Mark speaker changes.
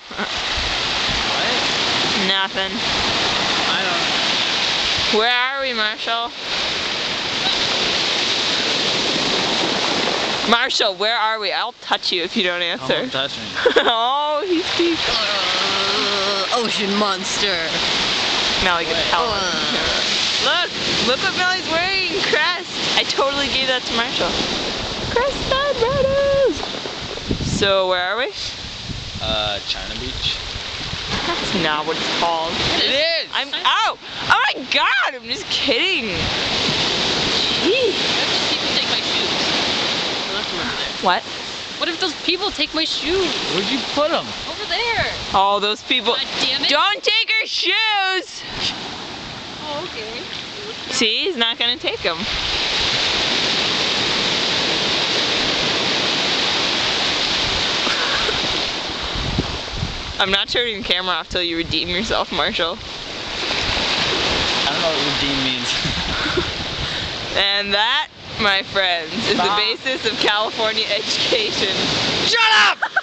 Speaker 1: What?
Speaker 2: Nothing.
Speaker 1: I don't know.
Speaker 2: Where are we, Marshall? Marshall, where are we? I'll touch you if you don't answer.
Speaker 1: Don't touch me.
Speaker 2: Oh, he's deep.
Speaker 3: Ocean monster.
Speaker 2: Melly can tell him. Look what Melly's wearing, Crest. I totally gave that to Marshall. Crested Raiders. So where are we?
Speaker 1: China Beach.
Speaker 2: That's not what it's called.
Speaker 1: It is!
Speaker 2: Oh my god, I'm just kidding. Jeez.
Speaker 3: People take my shoes. I left them over there.
Speaker 2: What?
Speaker 3: What if those people take my shoes?
Speaker 1: Where'd you put them?
Speaker 3: Over there.
Speaker 2: Oh, those people.
Speaker 3: God damn it.
Speaker 2: Don't take her shoes!
Speaker 3: Oh, okay.
Speaker 2: See, he's not gonna take them. I'm not turning the camera off till you redeem yourself, Marshall.
Speaker 1: I don't know what redeem means.
Speaker 2: And that, my friends, is the basis of California education.
Speaker 1: Shut up!